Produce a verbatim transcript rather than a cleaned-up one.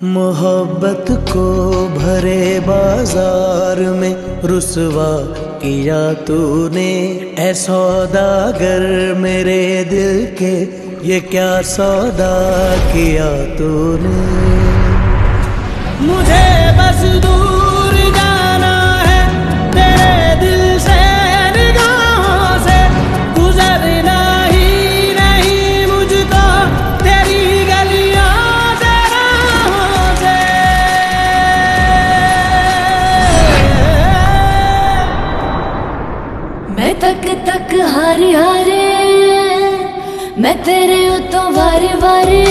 मोहब्बत को भरे बाजार में रुसवा किया तूने, ऐ सौदागर मेरे दिल के ये क्या सौदा किया तूने। मुझे बस दूर जाना है तेरे दिल से, निगाहों से गुजरना ही नहीं मुझको तेरी गलियों से, राहों से। मैं तक तक हारे हारे मैं तेरे उतों वारे वारे